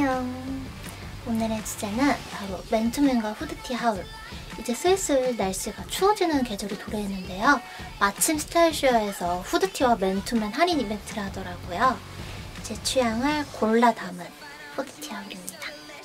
안녕. 오늘의 주제는 바로 맨투맨과 후드티 하울. 이제 슬슬 날씨가 추워지는 계절이 도래했는데요. 마침 스타일쇼어에서 후드티와 맨투맨 할인 이벤트를 하더라고요. 제 취향을 골라 담은 후드티 하울입니다.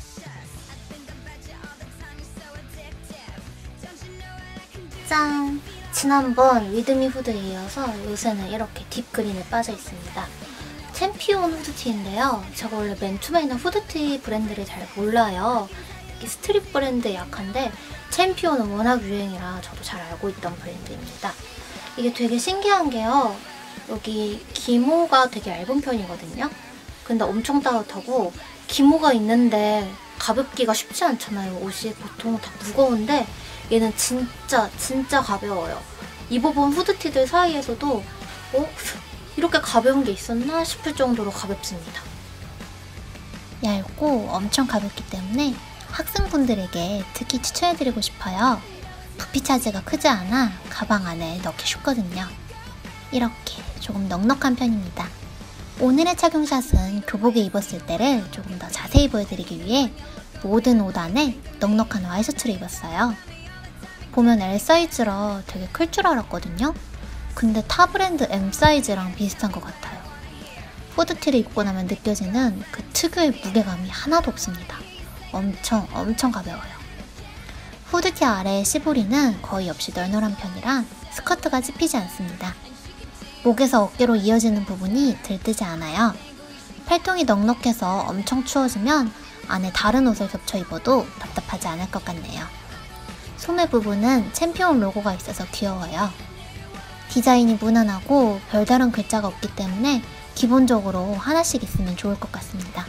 짠! 지난번 위드미 후드에 이어서 요새는 이렇게 딥그린에 빠져 있습니다. 챔피온 후드티인데요. 제가 원래 맨투맨이나 후드티 브랜드를 잘 몰라요. 특히 스트릿 브랜드에 약한데 챔피온은 워낙 유행이라 저도 잘 알고 있던 브랜드입니다. 이게 되게 신기한 게요. 여기 기모가 되게 얇은 편이거든요. 근데 엄청 따뜻하고 기모가 있는데 가볍기가 쉽지 않잖아요. 옷이 보통 다 무거운데 얘는 진짜 가벼워요. 입어본 후드티들 사이에서도 이렇게 가벼운 게 있었나 싶을 정도로 가볍습니다. 얇고 엄청 가볍기 때문에 학생분들에게 특히 추천해드리고 싶어요. 부피 차지가 크지 않아 가방 안에 넣기 쉽거든요. 이렇게 조금 넉넉한 편입니다. 오늘의 착용샷은 교복에 입었을 때를 조금 더 자세히 보여드리기 위해 모든 옷 안에 넉넉한 와이셔츠를 입었어요. 보면 L 사이즈라 되게 클 줄 알았거든요. 근데 타 브랜드 M 사이즈랑 비슷한 것 같아요. 후드티를 입고 나면 느껴지는 그 특유의 무게감이 하나도 없습니다. 엄청 가벼워요. 후드티 아래의 시보리는 거의 없이 널널한 편이라 스커트가 찝히지 않습니다. 목에서 어깨로 이어지는 부분이 들뜨지 않아요. 팔통이 넉넉해서 엄청 추워지면 안에 다른 옷을 겹쳐 입어도 답답하지 않을 것 같네요. 소매 부분은 챔피온 로고가 있어서 귀여워요. 디자인이 무난하고 별다른 글자가 없기 때문에 기본적으로 하나씩 있으면 좋을 것 같습니다.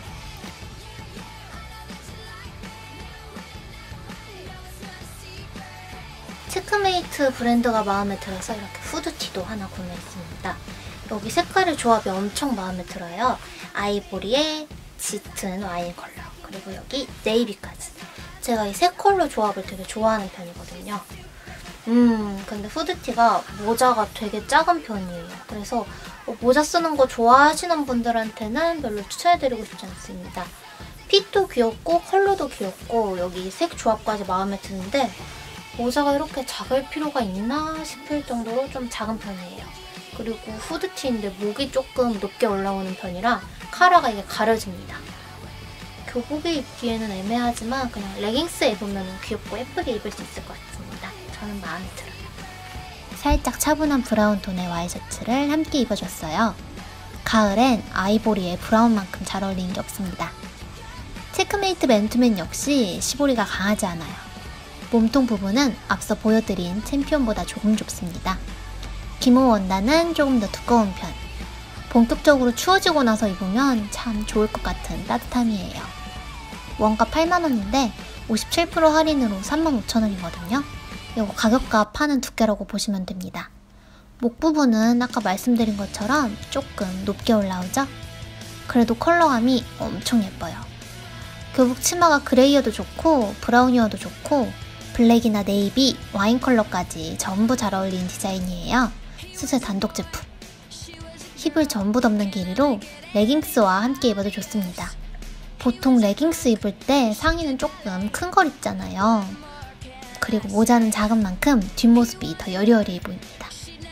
체크메이트 브랜드가 마음에 들어서 이렇게 후드티도 하나 구매했습니다. 여기 색깔의 조합이 엄청 마음에 들어요. 아이보리에 짙은 와인 컬러, 그리고 여기 네이비까지. 제가 이 세 컬러 조합을 되게 좋아하는 편이거든요. 근데 후드티가 모자가 되게 작은 편이에요. 그래서 모자 쓰는 거 좋아하시는 분들한테는 별로 추천해드리고 싶지 않습니다. 핏도 귀엽고 컬러도 귀엽고 여기 색 조합까지 마음에 드는데 모자가 이렇게 작을 필요가 있나 싶을 정도로 좀 작은 편이에요. 그리고 후드티인데 목이 조금 높게 올라오는 편이라 카라가 이게 가려집니다. 교복에 입기에는 애매하지만 그냥 레깅스에 입으면 귀엽고 예쁘게 입을 수 있을 것 같습니다. 저는 마음에 들어요. 살짝 차분한 브라운 톤의 와이셔츠를 함께 입어줬어요. 가을엔 아이보리에 브라운만큼 잘 어울리는 게 없습니다. 체크메이트 맨투맨 역시 시보리가 강하지 않아요. 몸통 부분은 앞서 보여드린 챔피온보다 조금 좁습니다. 기모 원단은 조금 더 두꺼운 편. 본격적으로 추워지고 나서 입으면 참 좋을 것 같은 따뜻함이에요. 원가 8만원인데 57% 할인으로 35,000원이거든요. 이거 가격과 파는 두께라고 보시면 됩니다. 목 부분은 아까 말씀드린 것처럼 조금 높게 올라오죠? 그래도 컬러감이 엄청 예뻐요. 교복 치마가 그레이여도 좋고 브라운이어도 좋고 블랙이나 네이비, 와인 컬러까지 전부 잘 어울리는 디자인이에요. 수제 단독 제품. 힙을 전부 덮는 길이로 레깅스와 함께 입어도 좋습니다. 보통 레깅스 입을 때 상의는 조금 큰 걸 입잖아요. 그리고 모자는 작은 만큼 뒷모습이 더 여리여리해 보입니다.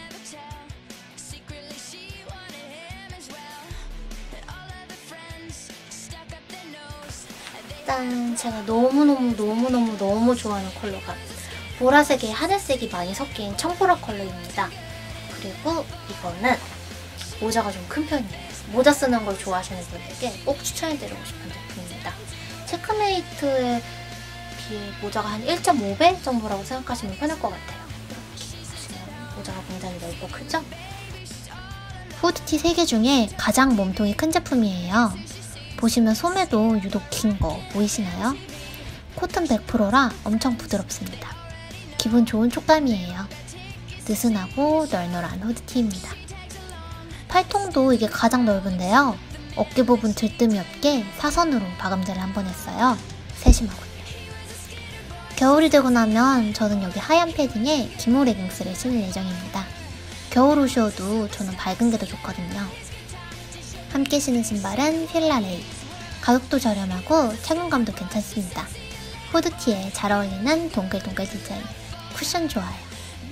일단 제가 너무 좋아하는 컬러가 보라색에 하늘색이 많이 섞인 청보라 컬러입니다. 그리고 이거는 모자가 좀 큰 편이에요. 모자 쓰는 걸 좋아하시는 분들께 꼭 추천해드리고 싶은 제품입니다. 체크메이트에 비해 모자가 한 1.5배 정도라고 생각하시면 편할 것 같아요. 이렇게 보시면 모자가 굉장히 넓고 크죠? 후드티 3개 중에 가장 몸통이 큰 제품이에요. 보시면 소매도 유독 긴 거 보이시나요? 코튼 100%라 엄청 부드럽습니다. 기분 좋은 촉감이에요. 느슨하고 널널한 후드티입니다. 팔통도 이게 가장 넓은데요. 어깨 부분 들뜸이 없게 사선으로 마감재를 한번 했어요. 세심하군요. 겨울이 되고 나면 저는 여기 하얀 패딩에 기모 레깅스를 신을 예정입니다. 겨울 옷이어도 저는 밝은 게 더 좋거든요. 함께 신은 신발은 필라레이. 가격도 저렴하고 착용감도 괜찮습니다. 후드티에 잘 어울리는 동글동글 디자인, 쿠션 좋아요.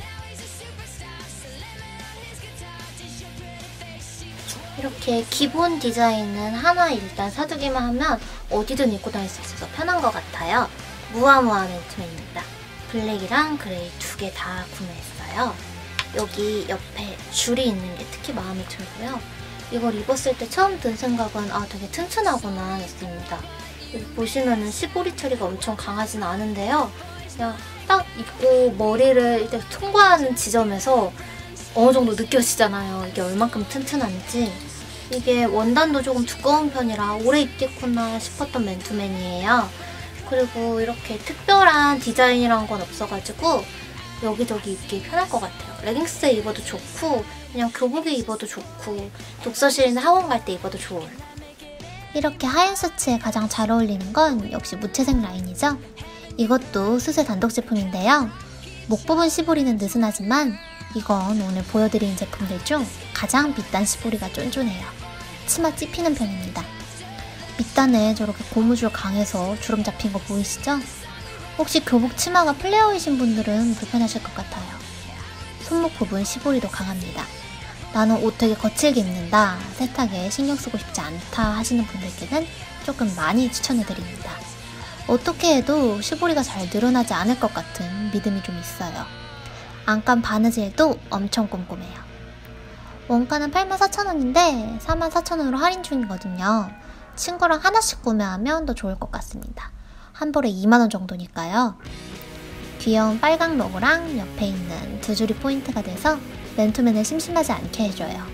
이렇게 기본 디자인은 하나 일단 사두기만 하면 어디든 입고 다닐 수 있어서 편한 것 같아요. 무아무아 맨투맨입니다. 블랙이랑 그레이 두 개 다 구매했어요. 여기 옆에 줄이 있는 게 특히 마음에 들고요. 이걸 입었을 때 처음 든 생각은 되게 튼튼하구나 했습니다. 여기 보시면은 시보리 처리가 엄청 강하진 않은데요. 그냥 딱 입고 머리를 일단 통과하는 지점에서 어느 정도 느껴지잖아요. 이게 얼만큼 튼튼한지. 이게 원단도 조금 두꺼운 편이라 오래 입겠구나 싶었던 맨투맨이에요. 그리고 이렇게 특별한 디자인이란 건 없어가지고 여기저기 입기 편할 것 같아요. 레깅스에 입어도 좋고 그냥 교복에 입어도 좋고 독서실이나 학원 갈 때 입어도 좋은. 이렇게 하얀 셔츠에 가장 잘 어울리는 건 역시 무채색 라인이죠. 이것도 수세 단독 제품인데요. 목 부분 시보리는 느슨하지만 이건 오늘 보여드리는 제품들 중 가장 밑단 시보리가 쫀쫀해요. 치마 찝히는 편입니다. 밑단에 저렇게 고무줄 강해서 주름 잡힌 거 보이시죠? 혹시 교복 치마가 플레어이신 분들은 불편하실 것 같아요. 손목 부분 시보리도 강합니다. 나는 옷 되게 거칠게 입는다, 세탁에 신경 쓰고 싶지 않다 하시는 분들께는 조금 많이 추천해드립니다. 어떻게 해도 시보리가 잘 늘어나지 않을 것 같은 믿음이 좀 있어요. 안감 바느질도 엄청 꼼꼼해요. 원가는 84,000원인데 44,000원으로 할인 중이거든요. 친구랑 하나씩 구매하면 더 좋을 것 같습니다. 한 벌에 2만원 정도니까요. 귀여운 빨강 로고랑 옆에 있는 두 줄이 포인트가 돼서 맨투맨을 심심하지 않게 해줘요.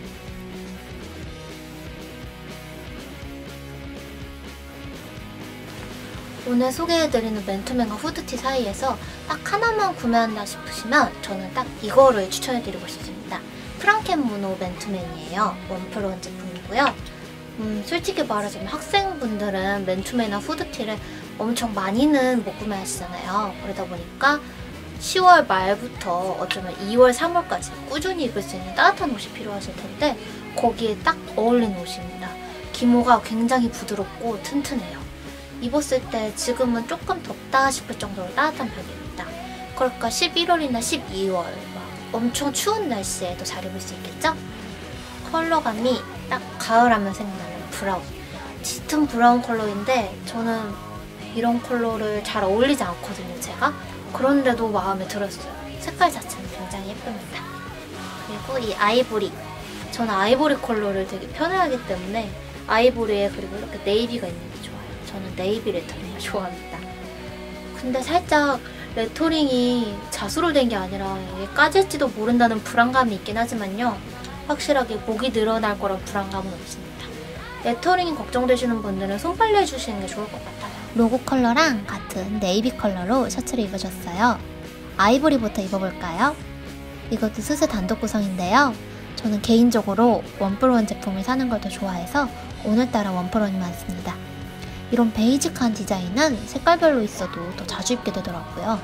오늘 소개해드리는 맨투맨과 후드티 사이에서 딱 하나만 구매한다 싶으시면 저는 딱 이거를 추천해드리고 싶습니다. 프랑켄무노 맨투맨이에요. 원프로원 제품이고요. 솔직히 말하자면 학생분들은 맨투맨이나 후드티를 엄청 많이는 못 구매하시잖아요. 그러다 보니까 10월 말부터 어쩌면 2월, 3월까지 꾸준히 입을 수 있는 따뜻한 옷이 필요하실 텐데 거기에 딱 어울리는 옷입니다. 기모가 굉장히 부드럽고 튼튼해요. 입었을 때 지금은 조금 덥다 싶을 정도로 따뜻한 편입니다. 그러니까 11월이나 12월 막 엄청 추운 날씨에도 잘 입을 수 있겠죠? 컬러감이 딱 가을하면 생각나는 브라운. 짙은 브라운 컬러인데 저는 이런 컬러를 잘 어울리지 않거든요, 제가. 그런데도 마음에 들었어요. 색깔 자체는 굉장히 예쁩니다. 그리고 이 아이보리. 저는 아이보리 컬러를 되게 편해하기 때문에 아이보리에 그리고 이렇게 네이비가 있는 게 좋아요. 저는 네이비 레터링을 좋아합니다. 근데 살짝 레터링이 자수로 된 게 아니라 이게 까질지도 모른다는 불안감이 있긴 하지만요. 확실하게 목이 늘어날 거란 불안감은 없습니다. 레터링이 걱정되시는 분들은 손빨래 해주시는 게 좋을 것 같아요. 로고 컬러랑 같은 네이비 컬러로 셔츠를 입으셨어요. 아이보리부터 입어볼까요? 이것도 수세 단독 구성인데요. 저는 개인적으로 원프로원 제품을 사는 걸 더 좋아해서 오늘따라 원프로원이 많습니다. 이런 베이직한 디자인은 색깔별로 있어도 더 자주 입게 되더라고요.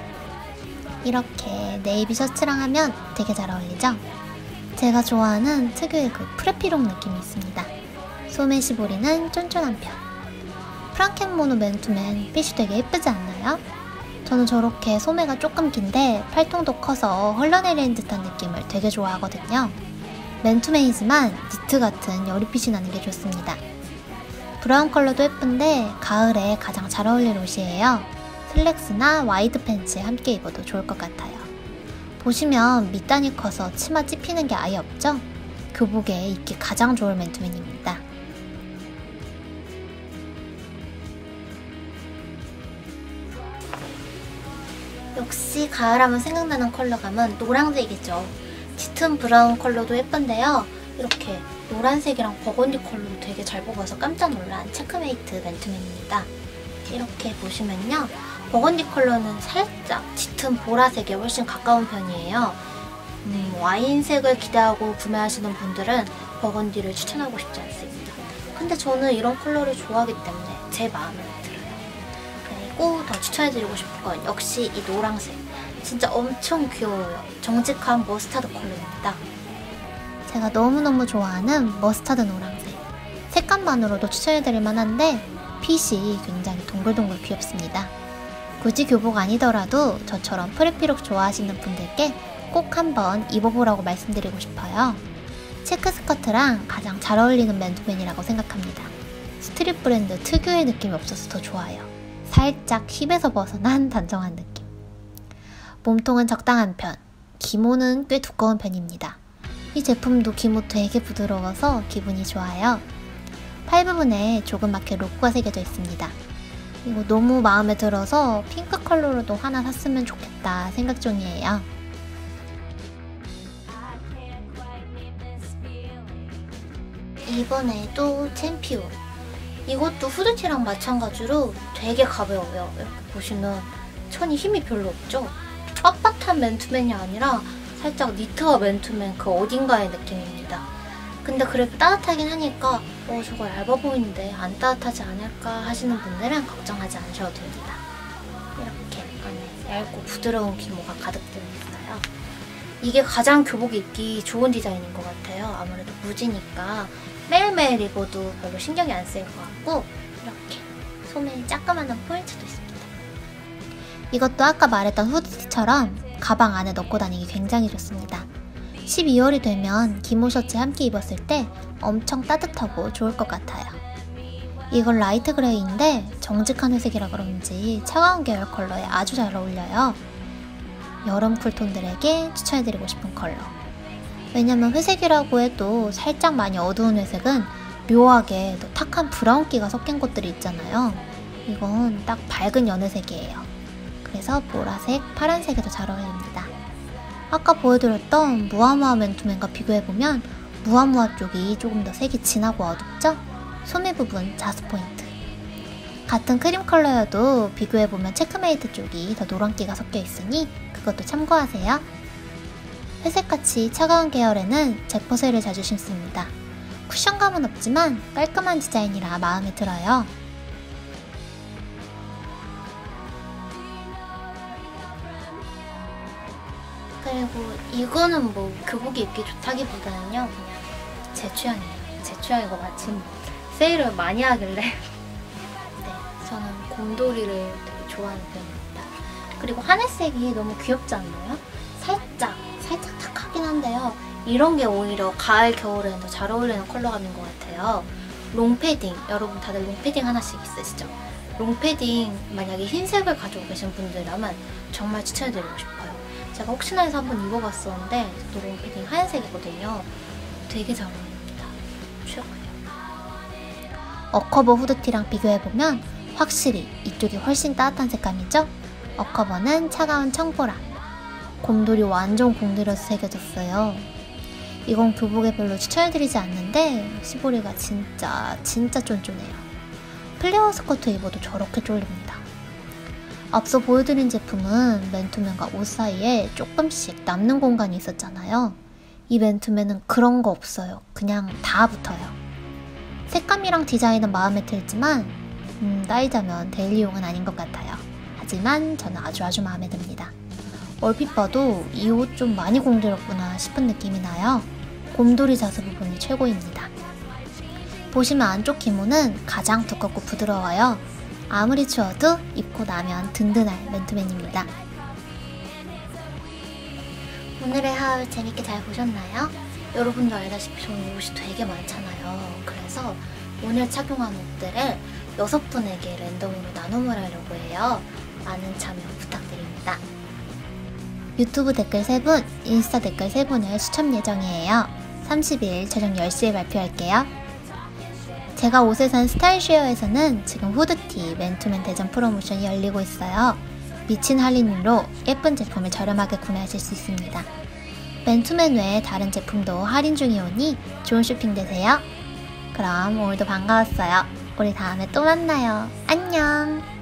이렇게 네이비 셔츠랑 하면 되게 잘 어울리죠? 제가 좋아하는 특유의 그 프레피룩 느낌이 있습니다. 소매 시보리는 쫀쫀한 편. 프랑켄무노 맨투맨 핏이 되게 예쁘지 않나요? 저는 저렇게 소매가 조금 긴데 팔통도 커서 흘러내리는 듯한 느낌을 되게 좋아하거든요. 맨투맨이지만 니트 같은 여리핏이 나는 게 좋습니다. 브라운 컬러도 예쁜데 가을에 가장 잘 어울릴 옷이에요. 슬랙스나 와이드 팬츠에 함께 입어도 좋을 것 같아요. 보시면 밑단이 커서 치마 찝히는 게 아예 없죠? 교복에 입기 가장 좋을 맨투맨입니다. 역시 가을하면 생각나는 컬러감은 노란색이죠. 짙은 브라운 컬러도 예쁜데요. 이렇게 노란색이랑 버건디 컬러도 되게 잘 뽑아서 깜짝 놀란 체크메이트 맨투맨입니다. 이렇게 보시면요. 버건디 컬러는 살짝 짙은 보라색에 훨씬 가까운 편이에요. 와인색을 기대하고 구매하시는 분들은 버건디를 추천하고 싶지 않습니다. 근데 저는 이런 컬러를 좋아하기 때문에 제 마음에 들어요. 그리고 더 추천해드리고 싶은 건 역시 이 노란색. 진짜 엄청 귀여워요. 정직한 머스타드 컬러입니다. 제가 너무너무 좋아하는 머스타드 노란색. 색감만으로도 추천해드릴 만한데 핏이 굉장히 동글동글 귀엽습니다. 굳이 교복 아니더라도 저처럼 프레피룩 좋아하시는 분들께 꼭 한번 입어보라고 말씀드리고 싶어요. 체크 스커트랑 가장 잘 어울리는 맨투맨이라고 생각합니다. 스트릿 브랜드 특유의 느낌이 없어서 더 좋아요. 살짝 힙에서 벗어난 단정한 느낌. 몸통은 적당한 편, 기모는 꽤 두꺼운 편입니다. 이 제품도 기모 되게 부드러워서 기분이 좋아요. 팔 부분에 조그맣게 로고가 새겨져 있습니다. 이거 너무 마음에 들어서 핑크 컬러로도 하나 샀으면 좋겠다 생각 중이에요. 이번에도 챔피온. 이것도 후드티랑 마찬가지로 되게 가벼워요. 이렇게 보시면 천이 힘이 별로 없죠? 빳빳한 맨투맨이 아니라 살짝 니트와 맨투맨 그 어딘가의 느낌입니다. 근데 그래도 따뜻하긴 하니까 저거 얇아 보이는데 안 따뜻하지 않을까 하시는 분들은 걱정하지 않으셔도 됩니다. 이렇게 안에 얇고 부드러운 기모가 가득 들어있어요. 이게 가장 교복 입기 좋은 디자인인 것 같아요. 아무래도 무지니까 매일매일 입어도 별로 신경이 안 쓰일 것 같고 이렇게 소매에 자그마한 포인트도 있습니다. 이것도 아까 말했던 후드티처럼 가방 안에 넣고 다니기 굉장히 좋습니다. 12월이 되면 기모 셔츠 함께 입었을 때 엄청 따뜻하고 좋을 것 같아요. 이건 라이트 그레이인데 정직한 회색이라 그런지 차가운 계열 컬러에 아주 잘 어울려요. 여름 쿨톤들에게 추천해드리고 싶은 컬러. 왜냐면 회색이라고 해도 살짝 많이 어두운 회색은 묘하게 또 탁한 브라운기가 섞인 것들이 있잖아요. 이건 딱 밝은 연회색이에요. 그래서 보라색, 파란색에도 잘 어울립니다. 아까 보여드렸던 무아무아 맨투맨과 비교해보면 무아무아 쪽이 조금 더 색이 진하고 어둡죠? 소매 부분 자수 포인트. 같은 크림 컬러여도 비교해보면 체크메이트 쪽이 더 노란기가 섞여 있으니 그것도 참고하세요. 회색같이 차가운 계열에는 제퍼세를 자주 신습니다. 쿠션감은 없지만 깔끔한 디자인이라 마음에 들어요. 그리고 이거는 뭐 교복이 입기 좋다기보다는요 그냥 제 취향이에요. 제 취향이고 마침 세일을 많이 하길래 네, 저는 곰돌이를 되게 좋아하는 편입니다. 그리고 하늘색이 너무 귀엽지 않나요? 살짝 탁하긴 한데요. 이런 게 오히려 가을, 겨울에는 더 잘 어울리는 컬러감인 것 같아요. 롱패딩, 여러분 다들 롱패딩 하나씩 있으시죠? 롱패딩 만약에 흰색을 가지고 계신 분들이라면 정말 추천해드리고 싶어요. 제가 혹시나 해서 한번 입어봤었는데 저도 롱패딩 하얀색이거든요. 되게 잘 어울립니다. 최고예요. 어커버 후드티랑 비교해보면 확실히 이쪽이 훨씬 따뜻한 색감이죠? 어커버는 차가운 청보라. 곰돌이 완전 공들여서 새겨졌어요. 이건 교복에 별로 추천해드리지 않는데 시보리가 진짜 쫀쫀해요. 플레어 스커트 입어도 저렇게 쫄립니다. 앞서 보여드린 제품은 맨투맨과 옷 사이에 조금씩 남는 공간이 있었잖아요. 이 맨투맨은 그런 거 없어요. 그냥 다 붙어요. 색감이랑 디자인은 마음에 들지만 따이자면 데일리용은 아닌 것 같아요. 하지만 저는 아주 마음에 듭니다. 얼핏 봐도 이 옷 좀 많이 공들였구나 싶은 느낌이 나요. 곰돌이 자수 부분이 최고입니다. 보시면 안쪽 기모는 가장 두껍고 부드러워요. 아무리 추워도 입고 나면 든든할 맨투맨입니다. 오늘의 하울 재밌게 잘 보셨나요? 여러분도 알다시피 저는 옷이 되게 많잖아요. 그래서 오늘 착용한 옷들을 6분에게 랜덤으로 나눔을 하려고 해요. 많은 참여 부탁드립니다. 유튜브 댓글 3분, 인스타 댓글 3분을 추첨 예정이에요. 30일 저녁 10시에 발표할게요. 제가 옷을 산 스타일쉐어에서는 지금 후드티 맨투맨 대전 프로모션이 열리고 있어요. 미친 할인율로 예쁜 제품을 저렴하게 구매하실 수 있습니다. 맨투맨 외에 다른 제품도 할인 중이오니 좋은 쇼핑 되세요. 그럼 오늘도 반가웠어요. 우리 다음에 또 만나요. 안녕!